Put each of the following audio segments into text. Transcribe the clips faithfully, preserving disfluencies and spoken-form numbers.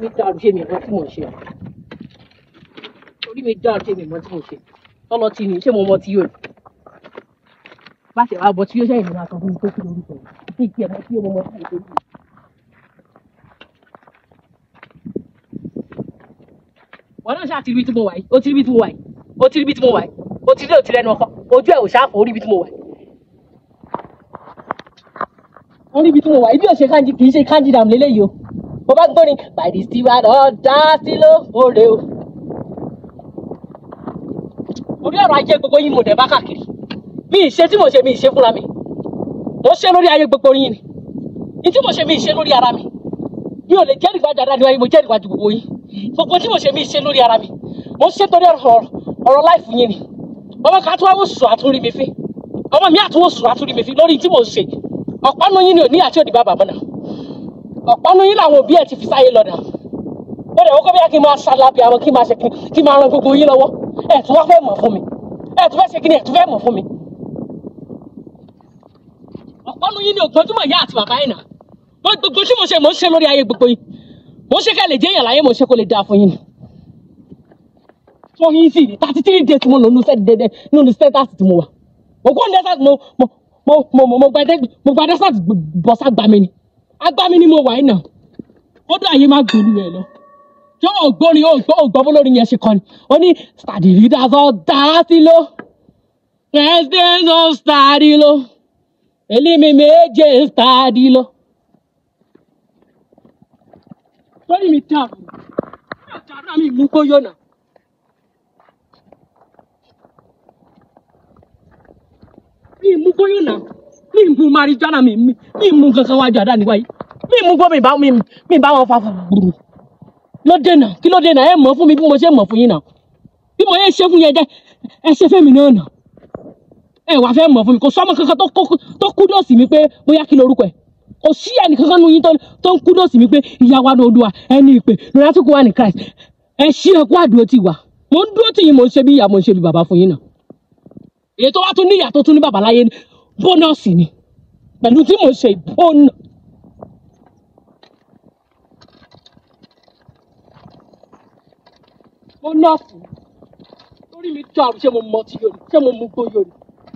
mi dàrú ṣe mi mọ tí mo ṣe orí mi dàrú ṣe mi mọ tí mo ṣe tọ́lọ́ tí ni ṣé mo mọ tí yóò bá ṣe wá bọ tí yóò ṣe ìrìnà sọ fún mi tó kí lórúkọ yìí kí ẹ mọ tí yóò mọ tí mo ṣe. wọn náà ṣáà ti rí bí tí mo wà yìí ó ti rí bí tí mo wà yìí ó ti rí bí tí mo wà yìí ó ti rí òtí lẹ́nu ọkọ ojú ẹ̀ ò ṣáà fò ó rí bí tí mo wà yìí. wọ́n rí bí tí mo wà yìí bí ò ṣe káńjì kì í ṣe káńjì dàmú lélẹ́yìí o mo bá gbórin by the steward ọ̀dà sílò òrè o. orí ọ̀rọ̀ ajé gbogbo yín mo dẹ̀ bá káàkiri mi ì ṣe tí mo ṣe mi ì ṣe fúnra mi mo ṣe lórí ayé gbogbo yín ni ní tí mo ṣe mi ì ṣe lórí ara mi mi ò lè jẹ́rìí gbájà dáadáa níwáyé mo jẹ́rìí gbájú gbogbo yín gbogbo tí mo ṣe mi ì ṣe lórí ara mi mo ṣe torí ọ̀rọ̀ ọ̀rọ̀ láìfù yín ni ọmọ kan tó wá wò sùn àtúrí mi fi ọmọ mi àtúwò sùn àtúrí mi fi lórí tí mo ṣe ọ̀pọ̀ nínú yín ni ò ní àti òdì bàbá mọ́nà ọ̀pọ̀ nínú yín làwọn òbí ẹ̀ ti fi sáyé lọ́dà ó dẹ̀ wọ́n kọ́ bí kí n máa ṣàlàbí àwọn kí n máa ṣe kí kí n máa ran gbogbo yín lọ́wọ́ ẹ̀ tún wá fẹ́ mọ̀ fún mi ẹ̀ tún fẹ́ ṣe kí ni ẹ̀ tún fẹ́ mọ̀ fún mi. ọ̀pọ̀ nínú yín ni ògbójúmọ̀ ìyá àti bàbá yìí nà gbogbo tí mo ṣe mo ń ṣe lórí ayé gbogbo yín mo ń ṣe kẹ́ lè jẹ́ èèyàn láyé mo ṣe kó lè dáa fún yín ni. fún yín sì thirty three days mo lò nínú sẹ́ẹ̀dì dédé nínú sẹ́ẹ̀tì tí mo wà mo kó ní ẹ̀sà mo mo mo mo mo gba dẹ́sà bọ́sà gbà mí ni agbami ni mo wà yìí nà ó dún àyè má gbòòlù rẹ lọ tí ó gbórin ó gbọ́ ògbọ́ bó lórí yẹn ṣe kọ́ni ó ní study leaders all dá sí ló president of study ló èlé mi méje study ló. lórí mi dàrú dàrú mi mú kó yọ̀nà. mi mú kó yọ̀nà mi mú marijuana mi mi mú kankan wájú àdá níwáyé mi mú gbọ́ mi bá mi mi bá wọn fa gbùrù ló dènà kí ló dènà ẹ mọ̀ fún mi bí mo ṣe mọ̀ fún yín náà bí mo yẹ ṣe fún yẹn jẹ ẹ ṣe fẹ́mi náà nà ẹ wàá fẹ́ mọ̀ fún mi kò sọ́mọ kankan tó tó kúdọ̀sì mi pé bóyá kí lorúkọ ẹ kò sí ẹnì kankan nu yín tó ń kúdọ̀sì mi pé ìyá wa ní Olúwa ẹni ìpè lórí àtúkù wa ní Christ ẹ ṣí ẹkú àdúró tì wá mo ń dúró tì yín mo ń ṣe bí ìyá mo ń ṣe bí bàbá fún yín náà èyí tó wá tún ní ìyá tó tún ní bàbá láyé bónọ́ọ̀sì ni pẹ̀lú tí mo ṣe ìbónà. bónọ́ọ̀sì lórí mi dàrú ṣé mo mọ tí yóò ṣé mo mú gbó yóò.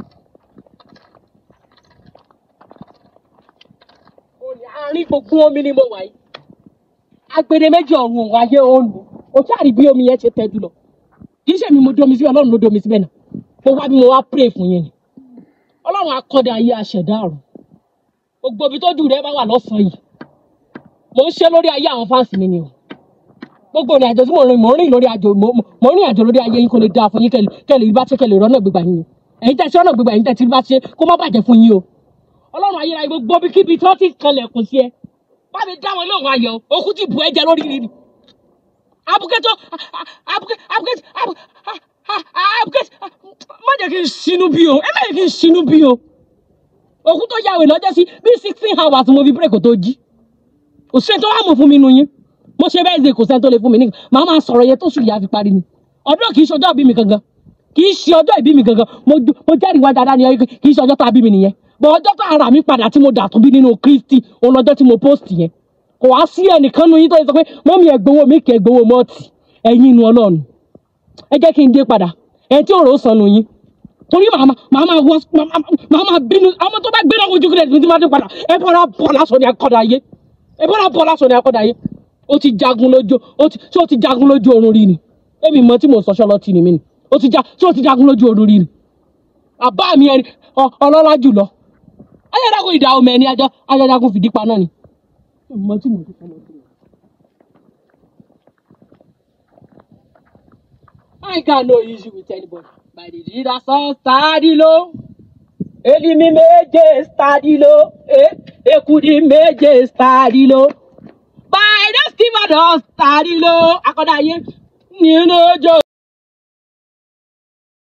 òní àárín gbogbo omi ni mo wà yìí agbede méjì ọ̀run òun ayé òòlù o ṣáàrí bí omi yẹn ṣe tẹ́jú lọ kì í ṣe mi mo domi sí Ọlọ́run ló domi síbẹ̀ náà mo wá bí mo wá pray fún yẹn ni Ọlọ́run akọ́dẹ ayé aṣẹ̀dá ọ̀run gbogbo ibi tó dùn rẹ bá wà lọ́sàn-án yìí mo ń ṣe lórí ayé àwọn fáǹsì mi ni o gbogbo ìrìn àjò tí mo rìn mo rìn lórí àjò mo rìn àjò lórí ayé yín kó lè dáa fún yín kẹlẹ bá ṣe kẹlẹ rọnà gbégbá yín ẹ̀yin tẹ́ ṣe rọnà gbégbá ẹ̀yin tẹ́ tí bá ṣe kó má bàjẹ́ fún yín o Ọlọ́run ayé ra gbogbo bí kíbi tí wọ́n ti kanlẹ̀kùn sí ẹ bá mi dá wọn lóhùn ayọ̀ òkú ti bù ẹ̀jẹ̀ lórí rírì abukẹ́tọ́ abukẹ́tọ́ abukẹ́tọ́ má jẹ́ kí n sinú bí o ẹ má jẹ́ kí n sinú bí o òkú tó yàwé lọ́jọ́ sí bí sixteen hours mo fi bírèkì tó jí kò sẹ́ni tó wà mọ̀ fún mi nu yín mo ṣe bẹ́ẹ̀ ṣe kò sẹ́ni tó lè fún mi ní màá máa sọ̀rọ̀ yẹn tó sùn yà fi parí ni ọdún kì í ṣe ọjọ́ ìbí mi gangan kì í ṣe ọjọ́ ìbí mi gangan mo jẹ́rìí wá dáadáa ni kì í ṣe ọjọ́ tó bí mi nìyẹn bọ́ ọjọ́ tó ara mi padà tí mo dà tó bí nínú Kristi òun lọ́jọ́ tí mo post yẹn kò wá sí ẹnìkan nu yín tó sọ pé mọ́mí ẹ̀ gbowó mi kì í gbowó mọ́ọ̀tì ẹ̀yin inú Ọlọ́run ẹ jẹ́ kí n dé padà ẹ̀ tí òrò sọnù yín torí màmá màmá wọ màmá bínú àwọn tó bá gbé náà ojú kílẹ̀ tí wọ́n ti padà ẹ bọ́ra bọ́ lásán ní akọ́dà ayé ẹ bọ́ra bọ́ lásán ní akọ́dà ayé ó ti jagun lójú ó ti ṣé ó ti jagun lójú oorun rí ni èmi mọ tí mo sọ ṣọlọ tì ní mí ni ó ti ja ṣé ó ti jagun lójú oorun rí ni àbá mi ẹni ọlọ́lá jùlọ ayédágun ìdá omi ẹni ajọ ayédágun fìdí pa náà ni mọ tí mo ti sọ lọ sí i. I got no issue with anybody. By the leader so study low. Elimi méje study low. Eh, ekudi méje study low. By the steamer study low. Akodaye, you know,